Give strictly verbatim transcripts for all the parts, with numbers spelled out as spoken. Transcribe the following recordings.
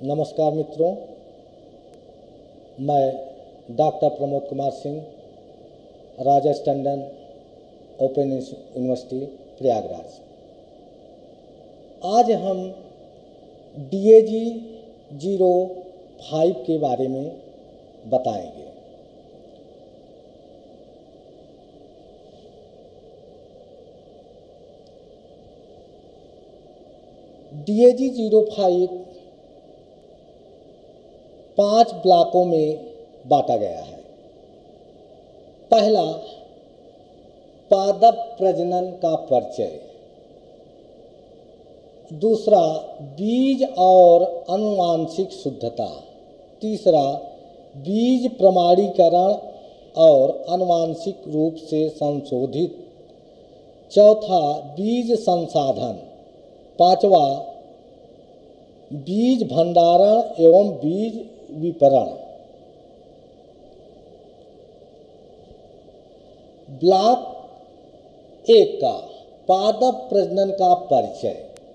नमस्कार मित्रों, मैं doctor Pramod Kumar Singh, Rajesh Tandon, open university Prayagraj. आज हम D A G zero five के बारे में बताएंगे। D A G zero five पांच ब्लॉकों में बांटा गया है। पहला, पादप प्रजनन का परिचय। दूसरा, बीज और आनुवांशिक शुद्धता। तीसरा, बीज प्रमाणीकरण और आनुवांशिक रूप से संशोधित। चौथा, बीज संसाधन। पांचवा, बीज भंडारण एवं बीज विपणन। ब्लॉक एक का पादप प्रजनन का परिचय।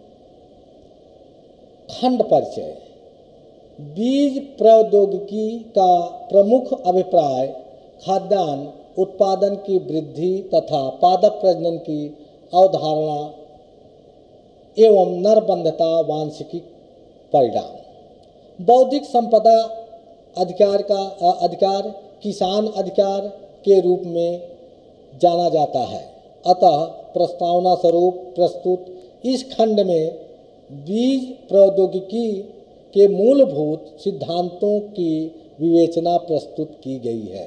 खंड परिचय। बीज प्रौद्योगिकी का प्रमुख अभिप्राय खाद्यान्न उत्पादन की वृद्धि तथा पादप प्रजनन की अवधारणा एवं नरबंधता वांशिक परिणाम। बौद्धिक संपदा अधिकार का अधिकार किसान अधिकार के रूप में जाना जाता है। अतः प्रस्तावना स्वरूप प्रस्तुत इस खंड में बीज प्रौद्योगिकी के मूलभूत सिद्धांतों की विवेचना प्रस्तुत की गई है।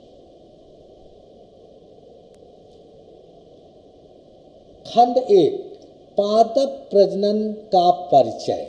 खंड एक, पादप प्रजनन का परिचय।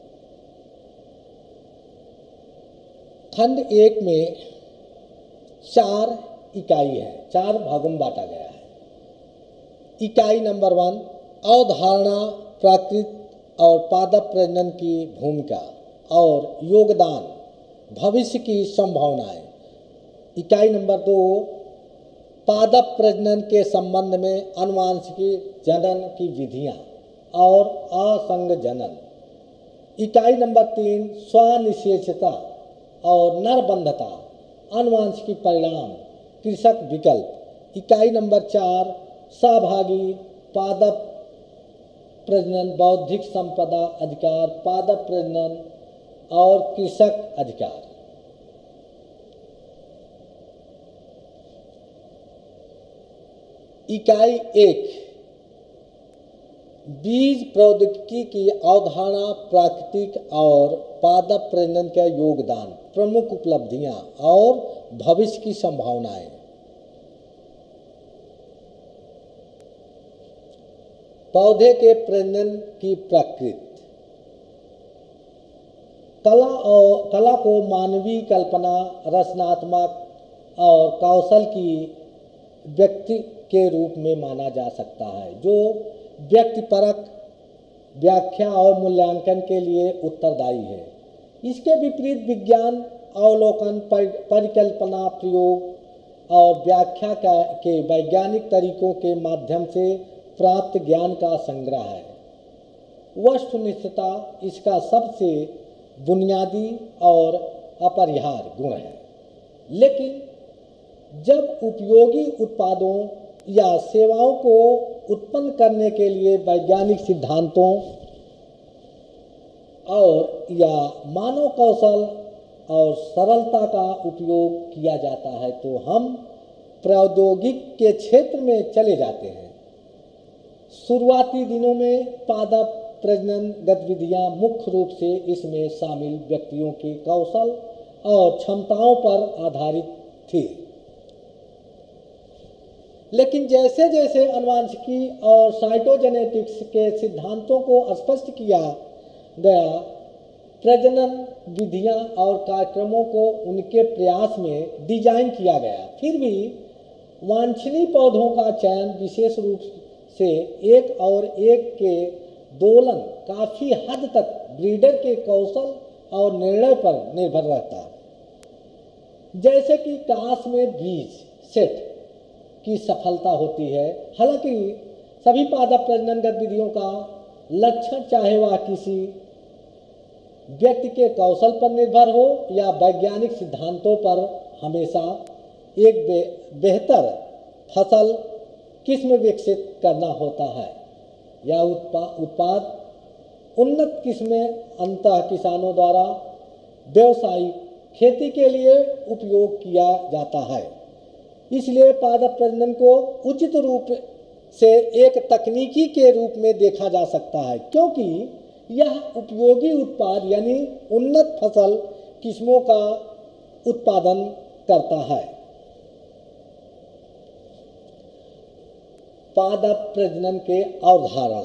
खंड एक में चार इकाई है, चार भागों में बांटा गया है। इकाई नंबर वन, अवधारणा, प्राकृत और पादप प्रजनन की भूमिका और योगदान, भविष्य की संभावनाएं। इकाई नंबर दो, पादप प्रजनन के संबंध में आनुवांशिक जनन की विधियां और असंग जनन। इकाई नंबर तीन, स्वनिषेचता और नरबंधता, आनुवांशिक परिणाम, कृषक विकल्प। इकाई नंबर चार, सहभागी पादप प्रजनन, बौद्धिक संपदा अधिकार, पादप प्रजनन और कृषक अधिकार। इकाई एक, बीज प्रौद्योगिकी की अवधारणा, प्राकृतिक और पादप प्रजनन का योगदान, प्रमुख उपलब्धियां और भविष्य की संभावनाएं। पौधे के प्रजनन की प्रकृति। कला और कला को मानवीय कल्पना, रचनात्मक और कौशल की व्यक्ति के रूप में माना जा सकता है, जो व्यक्तिपरक व्याख्या और मूल्यांकन के लिए उत्तरदायी है। इसके विपरीत विज्ञान अवलोकन, परिकल्पना, प्रयोग और व्याख्या के वैज्ञानिक तरीकों के माध्यम से प्राप्त ज्ञान का संग्रह है। वस्तुनिष्ठता इसका सबसे बुनियादी और अपरिहार्य गुण है। लेकिन जब उपयोगी उत्पादों या सेवाओं को उत्पन्न करने के लिए वैज्ञानिक सिद्धांतों और या मानव कौशल और सरलता का उपयोग किया जाता है, तो हम प्रौद्योगिक के क्षेत्र में चले जाते हैं। शुरुआती दिनों में पादप प्रजनन गतिविधियां मुख्य रूप से इसमें शामिल व्यक्तियों के कौशल और क्षमताओं पर आधारित थी। लेकिन जैसे जैसे आनुवांशिकी और साइटोजेनेटिक्स के सिद्धांतों को स्पष्ट किया गया, प्रजनन विधियां और कार्यक्रमों को उनके प्रयास में डिजाइन किया गया। फिर भी वांछनीय पौधों का चयन विशेष रूप से एक और एक के दोलन काफी हद तक ब्रीडर के कौशल और निर्णय पर निर्भर रहता है। जैसे कि काश में बीज सेट की सफलता होती है। हालांकि सभी पादप प्रजनन गतिविधियों का लक्षण, चाहे वह किसी व्यक्ति के कौशल पर निर्भर हो या वैज्ञानिक सिद्धांतों पर हमेशा एक बे, बेहतर फसल किस्म विकसित करना होता है। यह उत्पा, उत्पाद उन्नत किस्में अंततः किसानों द्वारा व्यावसायिक खेती के लिए उपयोग किया जाता है। इसलिए पादप प्रजनन को उचित रूप से एक तकनीकी के रूप में देखा जा सकता है, क्योंकि यह उपयोगी उत्पाद यानी उन्नत फसल किस्मों का उत्पादन करता है। पादप प्रजनन के अवधारणा।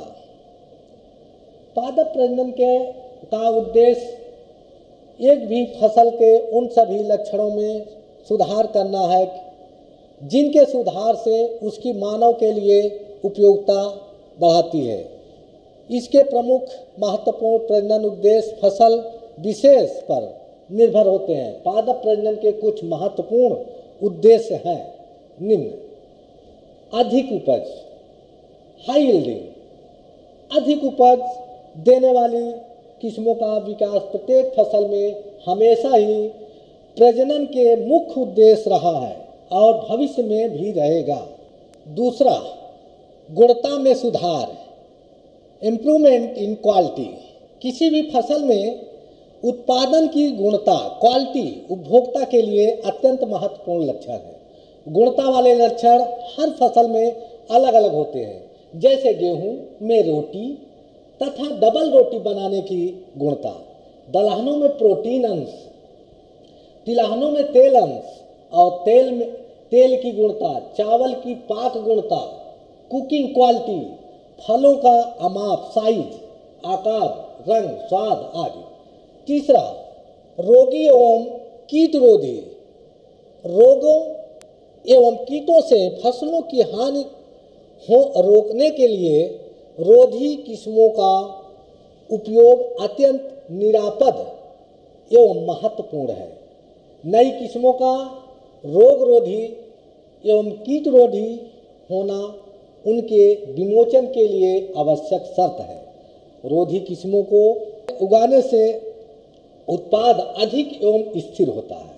पादप प्रजनन के का उद्देश्य एक भी फसल के उन सभी लक्षणों में सुधार करना है जिनके सुधार से उसकी मानव के लिए उपयोगिता बढ़ाती है। इसके प्रमुख महत्वपूर्ण प्रजनन उद्देश्य फसल विशेष पर निर्भर होते हैं। पादप प्रजनन के कुछ महत्वपूर्ण उद्देश्य हैं निम्न: अधिक उपज, हाई यील्डिंग। अधिक उपज देने वाली किस्मों का विकास प्रत्येक फसल में हमेशा ही प्रजनन के मुख्य उद्देश्य रहा है और भविष्य में भी रहेगा। दूसरा, गुणवत्ता में सुधार, इम्प्रूवमेंट इन क्वालिटी। किसी भी फसल में उत्पादन की गुणवत्ता, क्वालिटी उपभोक्ता के लिए अत्यंत महत्वपूर्ण लक्षण है। गुणवत्ता वाले लक्षण हर फसल में अलग अलग होते हैं, जैसे गेहूं में रोटी तथा डबल रोटी बनाने की गुणवत्ता, दलहनों में प्रोटीन अंश, तिलहनों में तेल अंश और तेल में तेल की गुणवत्ता, चावल की पाक गुणवत्ता, कुकिंग क्वालिटी, फलों का अमाप, साइज, आकार, रंग, स्वाद आदि। तीसरा, रोगी एवं कीटरोधी। रोगों एवं कीटों से फसलों की हानि हो रोकने के लिए रोधी किस्मों का उपयोग अत्यंत निरापद एवं महत्वपूर्ण है। नई किस्मों का रोग रोधी एवं कीट रोधी होना उनके विमोचन के लिए आवश्यक शर्त है। रोधी किस्मों को उगाने से उत्पाद अधिक एवं स्थिर होता है।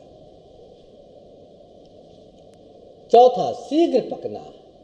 चौथा, शीघ्र पकना।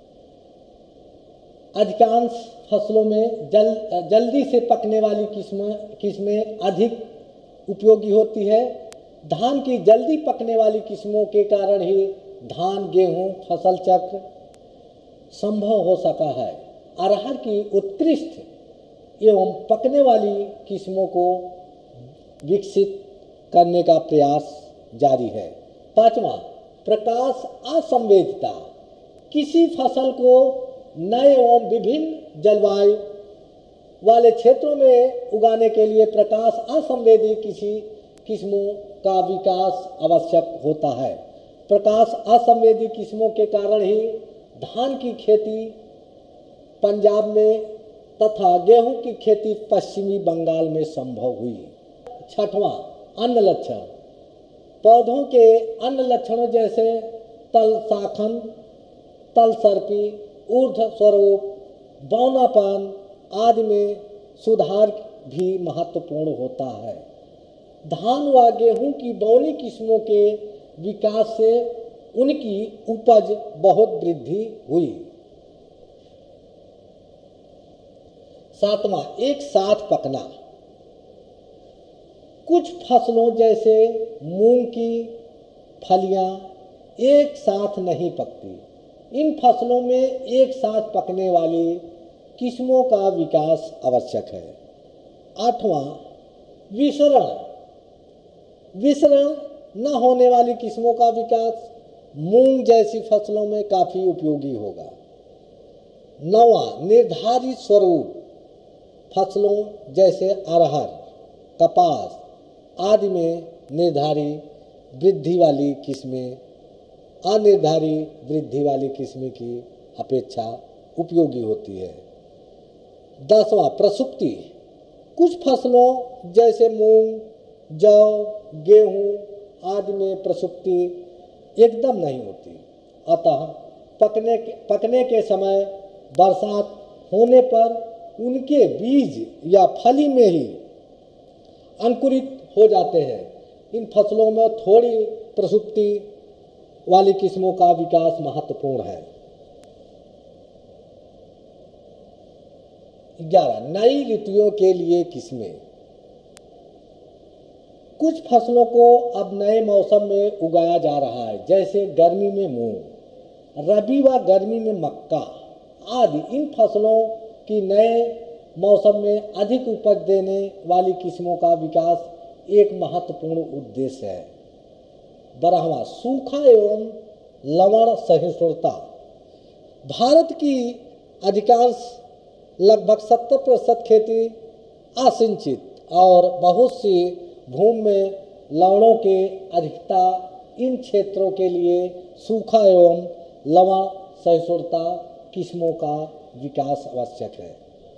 अधिकांश फसलों में जल जल्दी से पकने वाली किस्में किस्में अधिक उपयोगी होती है। धान की जल्दी पकने वाली किस्मों के कारण ही धान गेहूं फसल चक्र संभव हो सका है। अरहर की उत्कृष्ट एवं पकने वाली किस्मों को विकसित करने का प्रयास जारी है। पांचवा, प्रकाश असंवेदिता। किसी फसल को नए एवं विभिन्न जलवायु वाले क्षेत्रों में उगाने के लिए प्रकाश असंवेदी किसी किस्मों का विकास आवश्यक होता है। प्रकाश असंवेदी किस्मों के कारण ही धान की खेती पंजाब में तथा गेहूं की खेती पश्चिमी बंगाल में संभव हुई। छठवां, अन्य लक्षण। पौधों के अन्य लक्षणों जैसे तल शाखन, तल सर्पी, ऊर्ध्व स्वरूप, बौनापन आदि में सुधार भी महत्वपूर्ण होता है। धान व गेहूं की बौनी किस्मों के विकास से उनकी उपज बहुत वृद्धि हुई। सातवां, एक साथ पकना। कुछ फसलों जैसे मूंग की फलियां एक साथ नहीं पकती। इन फसलों में एक साथ पकने वाली किस्मों का विकास आवश्यक है। आठवां, विसरण। विसरण न होने वाली किस्मों का विकास मूंग जैसी फसलों में काफी उपयोगी होगा। नौवां, निर्धारित स्वरूप। फसलों जैसे अरहर, कपास आदि में निर्धारित वृद्धि वाली किस्में अनिर्धारित वृद्धि वाली किस्में की अपेक्षा उपयोगी होती है। दसवां, प्रसुप्ति। कुछ फसलों जैसे मूंग, जौ, गेहूं आदि में प्रसुप्ति एकदम नहीं होती। अतः पकने के पकने के समय बरसात होने पर उनके बीज या फली में ही अंकुरित हो जाते हैं। इन फसलों में थोड़ी प्रसुप्ति वाली किस्मों का विकास महत्वपूर्ण है। ग्यारह, नई ऋतुओं के लिए किस्में। कुछ फसलों को अब नए मौसम में उगाया जा रहा है, जैसे गर्मी में मूंग, रबी व गर्मी में मक्का आदि। इन फसलों की नए मौसम में अधिक उपज देने वाली किस्मों का विकास एक महत्वपूर्ण उद्देश्य है। बारहवां, सूखा एवं लवण सहिष्णुता। भारत की अधिकांश लगभग सत्तर प्रतिशत खेती असिंचित और बहुत सी भूमि में लवणों के अधिकता। इन क्षेत्रों के लिए सूखा एवं लवण सहिष्णुता किस्मों का विकास आवश्यक है।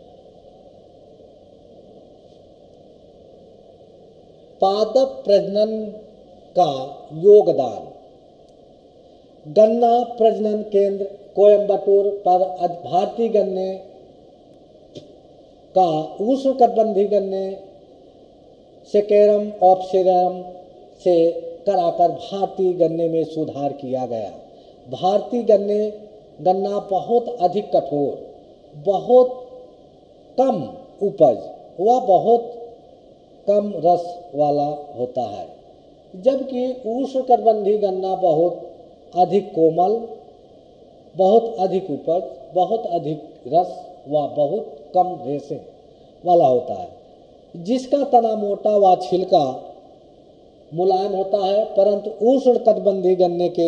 पादप प्रजनन का योगदान। गन्ना प्रजनन केंद्र कोयम्बटूर पर भारतीय गन्ने का उष्णकटिबंधीय गन्ने सेकेरम ऑप्सिरम से कराकर भारतीय गन्ने में सुधार किया गया। भारतीय गन्ने गन्ना बहुत अधिक कठोर, बहुत कम उपज व बहुत कम रस वाला होता है, जबकि उष्णकटिबंधीय गन्ना बहुत अधिक कोमल, बहुत अधिक उपज, बहुत अधिक रस व बहुत कम रेशे वाला होता है, जिसका तना मोटा व छिलका मुलायम होता है। परंतु उष्णकटिबंधीय गन्ने के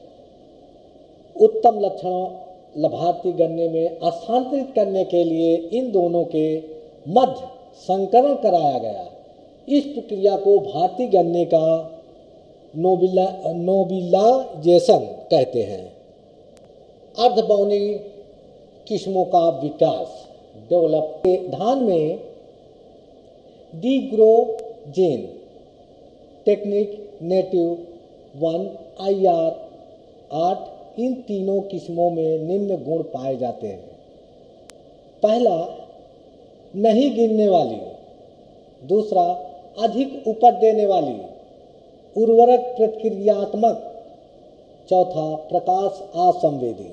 उत्तम लक्षणों भारतीय गन्ने में स्थानांतरित करने के लिए इन दोनों के मध्य संकरण कराया गया। इस प्रक्रिया को भारतीय गन्ने का नोबिला नोबिलाइजेशन कहते हैं। अर्धबौनी किस्मों का विकास डेवलप। धान में डी ग्रो जेन technique native one I R आठ, इन तीनों किस्मों में निम्न गुण पाए जाते हैं। पहला, नहीं गिरने वाली। दूसरा, अधिक उपज देने वाली, उर्वरक प्रतिक्रियात्मक। चौथा, प्रकाश असंवेदी।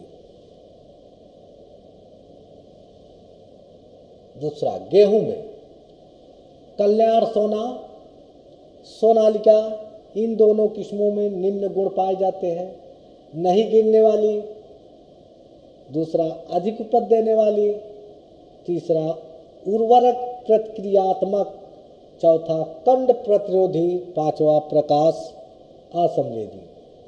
दूसरा, गेहूं में कल्याण सोना, सोनालिका, इन दोनों किस्मों में निम्न गुण पाए जाते हैं। नहीं गिरने वाली, दूसरा अधिक उपज देने वाली, तीसरा उर्वरक प्रतिक्रियात्मक, चौथा कंड प्रतिरोधी, पांचवा प्रकाश असंवेदी।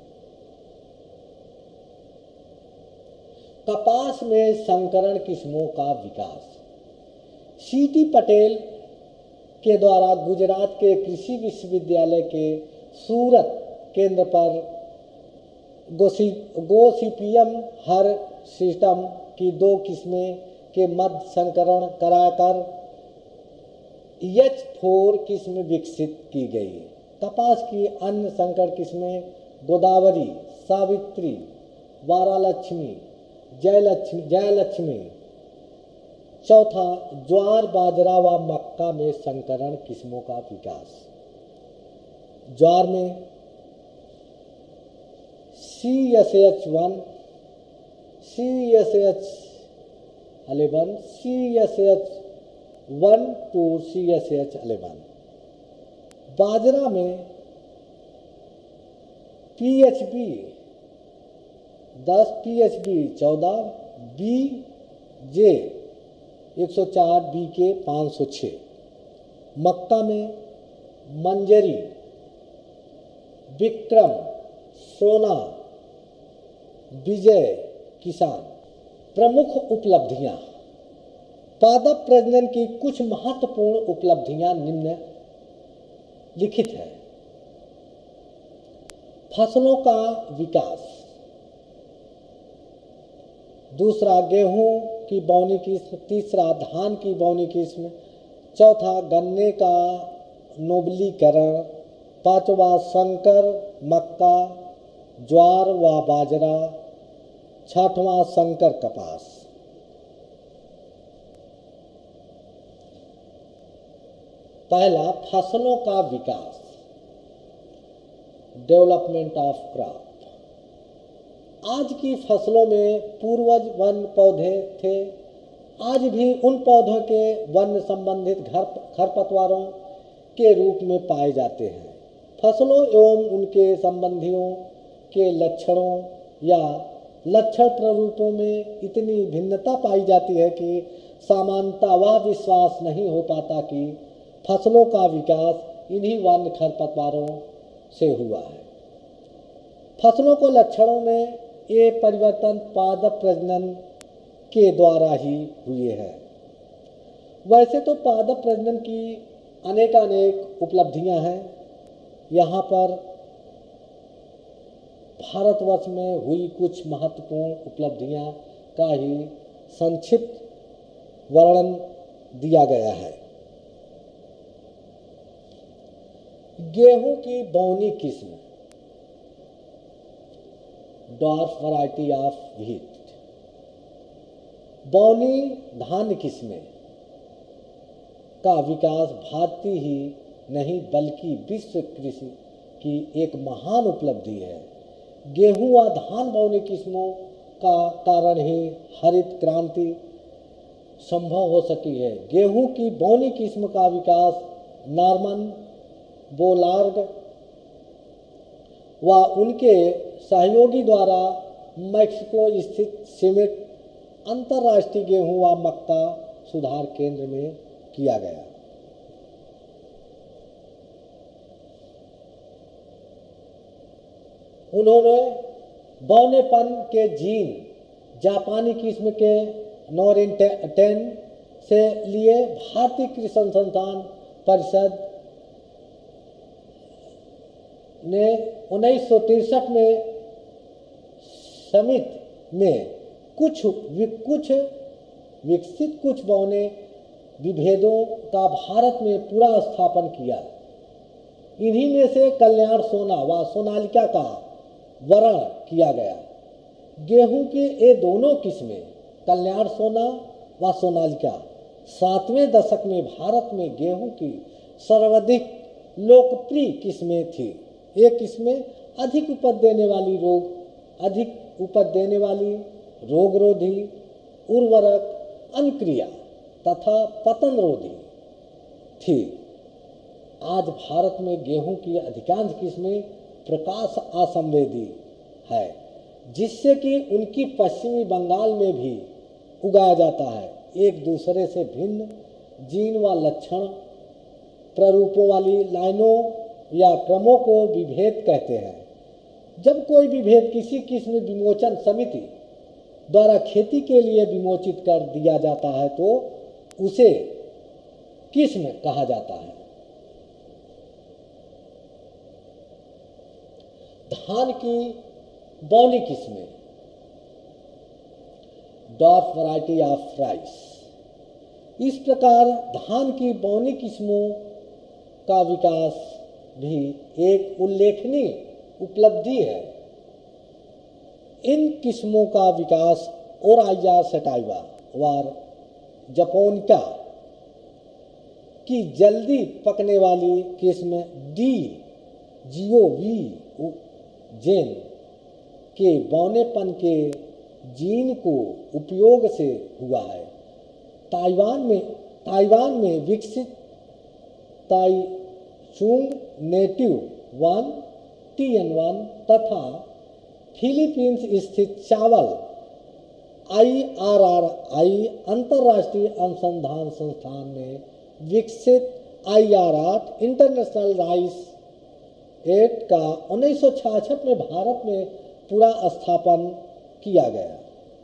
कपास में संकरण किस्मों का विकास। सी.टी. पटेल के द्वारा गुजरात के कृषि विश्वविद्यालय के सूरत केंद्र पर गोसी गोसिपियम हर सिस्टम की दो किस्में के मध्य संकरण कराकर एच फोर किस्म विकसित की गई। कपास की अन्य संकर किस्में गोदावरी, सावित्री, वारालक्ष्मी, जयलक्ष्मी जयलक्ष्मी। चौथा, ज्वार, बाजरा व मक्का में संकरण किस्मों का विकास। ज्वार में C S H one, C S H eleven, C S H one two C S H eleven. बाजरा में पी एच बी दस, पी एच बी चौदह, बी जे एक सौ चार, बी के पाँच सौ छः। मक्का में मंजरी, विक्रम, सोना, विजय, किसान। प्रमुख उपलब्धियां। पादप प्रजनन की कुछ महत्वपूर्ण उपलब्धियां निम्न लिखित है। फसलों का विकास। दूसरा, गेहूं की बौनी किस्म। तीसरा, धान की बौनी किस्म। चौथा, गन्ने का नोबलीकरण। पांचवा, संकर मक्का, ज्वार व बाजरा। छठवां, संकर कपास। पहला, फसलों का विकास, डेवलपमेंट ऑफ क्रॉप। आज की फसलों में पूर्वज वन पौधे थे, आज भी उन पौधों के वन संबंधित घर खरपतवारों के रूप में पाए जाते हैं। फसलों एवं उनके संबंधियों के लक्षणों या लक्षण प्ररूपों में इतनी भिन्नता पाई जाती है कि सामान्यतः वह विश्वास नहीं हो पाता कि फसलों का विकास इन्हीं वन खरपतवारों से हुआ है। फसलों को लक्षणों में ये परिवर्तन पादप प्रजनन के द्वारा ही हुए हैं। वैसे तो पादप प्रजनन की अनेकानेक उपलब्धियां हैं। यहाँ पर भारतवर्ष में हुई कुछ महत्वपूर्ण उपलब्धियां का ही संक्षिप्त वर्णन दिया गया है। गेहूं की बौनी किस्म, ड्वार्फ वैरायटी ऑफ व्हीट। बौनी धान्य किस्में का विकास भारतीय ही नहीं बल्कि विश्व कृषि की एक महान उपलब्धि है। गेहूं व धान बौनी किस्मों का कारण ही हरित क्रांति संभव हो सकी है। गेहूं की बौनी किस्म का विकास नॉर्मन बोलार्ड व उनके सहयोगी द्वारा मैक्सिको स्थित सीमेंट अंतर्राष्ट्रीय गेहूं व मक्का सुधार केंद्र में किया गया। उन्होंने बौनेपन के जीन जापानी किस्म के नोरिंटेन से लिए भारतीय कृषि अनुसंधान परिषद ने उन्नीस सौ तिरसठ में समिति में कुछ कुछ विकसित कुछ बौने विभेदों का भारत में पूरा स्थापन किया। इन्हीं में से कल्याण सोना व सोनालिका का वर्ण किया गया। गेहूं के ये दोनों किस्में कल्याण सोना व सोनालिका सातवें दशक में भारत में गेहूं की सर्वाधिक लोकप्रिय किस्में थी। ये किस्में अधिक उपज देने वाली रोग अधिक उपज देने वाली रोगरोधी, उर्वरक, अनुक्रिया तथा पतन रोधी थी। आज भारत में गेहूं की अधिकांश किस्में प्रकाश असंवेदी है, जिससे कि उनकी पश्चिमी बंगाल में भी उगाया जाता है। एक दूसरे से भिन्न जीन व लक्षण प्ररूपों वाली लाइनों या क्रमों को विभेद कहते हैं। जब कोई विभेद किसी किस्म विमोचन समिति द्वारा खेती के लिए विमोचित कर दिया जाता है तो उसे किस्म कहा जाता है। धान की बौनी किस्में, ड्वार्फ वैरायटी ऑफ राइस। इस प्रकार धान की बौनी किस्मों का विकास भी एक उल्लेखनीय उपलब्धि है। इन किस्मों का विकास ओराइजा सटाइवा व जपोनिका की जल्दी पकने वाली किस्म डी जियो वी जेन के बौनेपन के जीन को उपयोग से हुआ है। ताइवान में ताइवान में विकसित Taichung native one T N one तथा फिलीपींस स्थित चावल आई आर आर आई अंतर्राष्ट्रीय अनुसंधान संस्थान में विकसित I R R international rice eight का उन्नीस सौ छियासठ में भारत में पूरा स्थापन किया गया।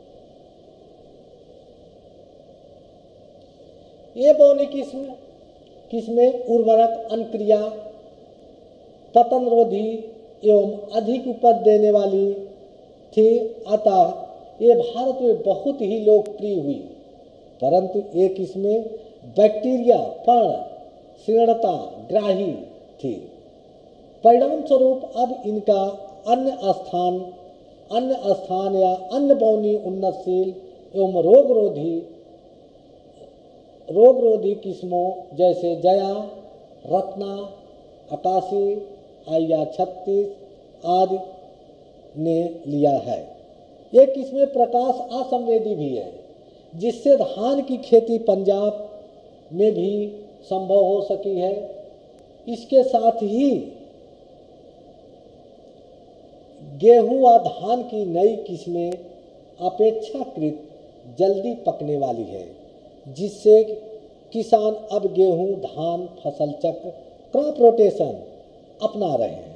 ये बौनी किस्म किस्में उर्वरक, अनुक्रिया, पतन रोधी एवं अधिक उपज देने वाली थी। अतः ये भारत में बहुत ही लोकप्रिय हुई, परंतु ये किस्में बैक्टीरिया पर्ण शीर्णता ग्राही थी। परिणाम स्वरूप अब इनका अन्य स्थान अन्य स्थान या अन्य बौनी उन्नतशील एवं रोगरोधी रोगरोधी किस्मों जैसे जया, रत्ना, अकाशी, आइया छत्तीस आदि ने लिया है। ये किस्में प्रकाश असंवेदी भी है, जिससे धान की खेती पंजाब में भी संभव हो सकी है। इसके साथ ही गेहूं व धान की नई किस्में अपेक्षाकृत जल्दी पकने वाली है, जिससे किसान अब गेहूं धान फसल चक्र क्रॉप रोटेशन अपना रहे हैं।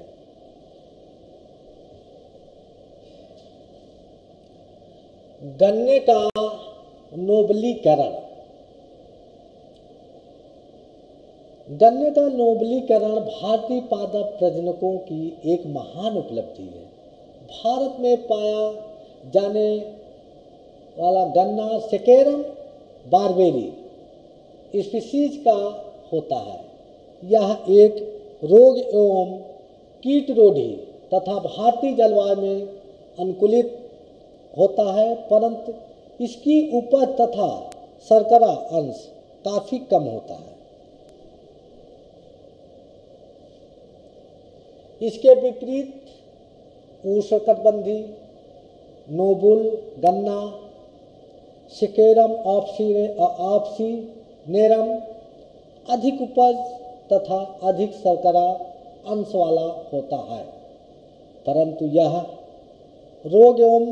गन्ने का नोबलीकरण। गन्ने का नोबलीकरण भारतीय पादप प्रजनकों की एक महान उपलब्धि है। भारत में पाया जाने वाला गन्ना सेकेरम बारबेरी स्पीशीज का होता है। यह एक रोग एवं कीटरोधी तथा भारतीय जलवायु में अनुकूलित होता है, परंतु इसकी उपज तथा शर्करा अंश काफी कम होता है। इसके विपरीत उष्णकटिबंधीय नोबुल गन्ना सेकेरम ऑप्सिनेरम अधिक उपज तथा अधिक शर्करा अंश वाला होता है, परंतु यह रोग एवं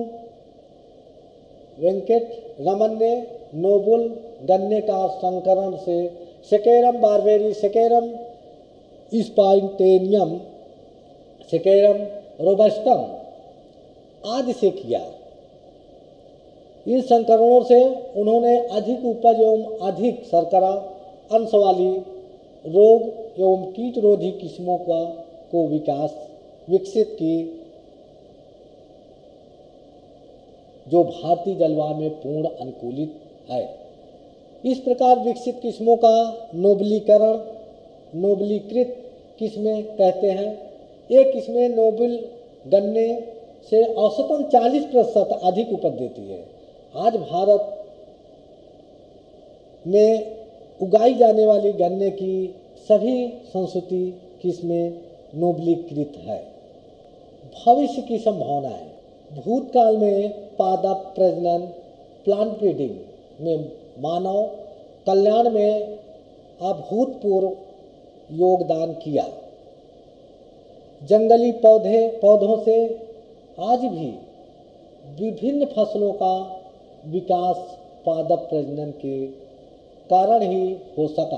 वेंकट रमन ने नोबुल गन्ने का संकरण से Saccharum barberi, Saccharum spontaneum, Saccharum robustum आदि से किया। इन संकरणों से उन्होंने अधिक उपज एवं अधिक शर्करा अंश वाली रोग एवं कीटरोधी किस्मों का को विकास विकसित की, जो भारतीय जलवायु में पूर्ण अनुकूलित है। इस प्रकार विकसित किस्मों का नोबलीकरण नोबलीकृत किस्में कहते हैं। ये किस्में नोबल गन्ने से औसतन चालीस प्रतिशत अधिक उपज देती है। आज भारत में उगाई जाने वाली गन्ने की सभी संस्कृति किस्में नोबलीकृत है। भविष्य की संभावनाएं। भूतकाल में पादप प्रजनन प्लांट ब्रीडिंग में मानव कल्याण में अभूतपूर्व योगदान किया। जंगली पौधे पौधों से आज भी विभिन्न फसलों का विकास पादप प्रजनन के कारण ही हो सका।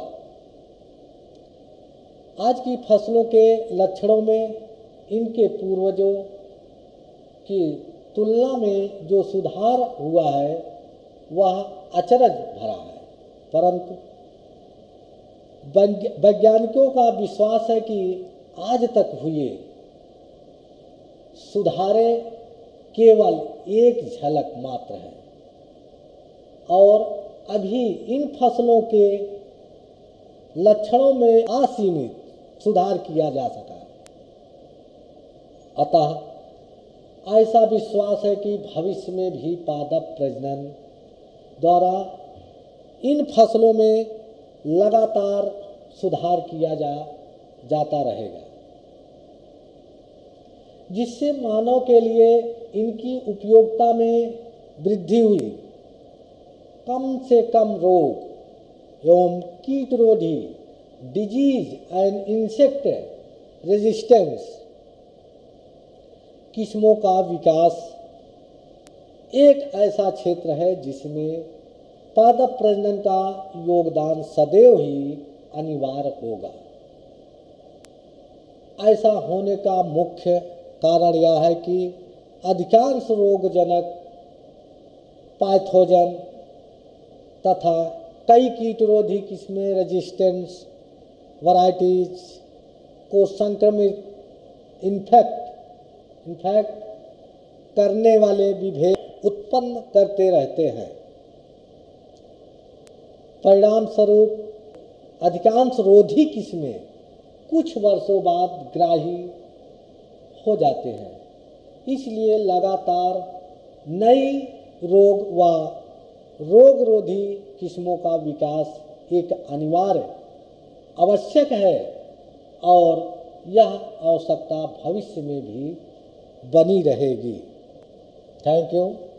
आज की फसलों के लक्षणों में इनके पूर्वजों की तुलना में जो सुधार हुआ है वह अचरज भरा है, परंतु वैज्ञानिकों का विश्वास है कि आज तक हुए सुधारे केवल एक झलक मात्र है और अभी इन फसलों के लक्षणों में असीमित सुधार किया जा सका। अतः ऐसा विश्वास है कि भविष्य में भी पादप प्रजनन द्वारा इन फसलों में लगातार सुधार किया जा जाता रहेगा, जिससे मानव के लिए इनकी उपयोगिता में वृद्धि हुई। कम से कम रोग एवं कीटरोधी डिजीज एंड इंसेक्ट रेजिस्टेंस किस्मों का विकास एक ऐसा क्षेत्र है जिसमें पादप प्रजनन का योगदान सदैव ही अनिवार्य होगा। ऐसा होने का मुख्य कारण यह है कि अधिकांश रोगजनक पैथोजन तथा कई कीटरोधी किस्में रेजिस्टेंस वैरायटीज को संक्रमित इन्फेक्ट इन्फेक्ट करने वाले विभेद उत्पन्न करते रहते हैं। परिणाम स्वरूप अधिकांश रोधी किस्में कुछ वर्षों बाद ग्राही हो जाते हैं। इसलिए लगातार नई रोग व रोग रोधी किस्मों का विकास एक अनिवार्य आवश्यक है और यह आवश्यकता भविष्य में भी बनी रहेगी। Thank you.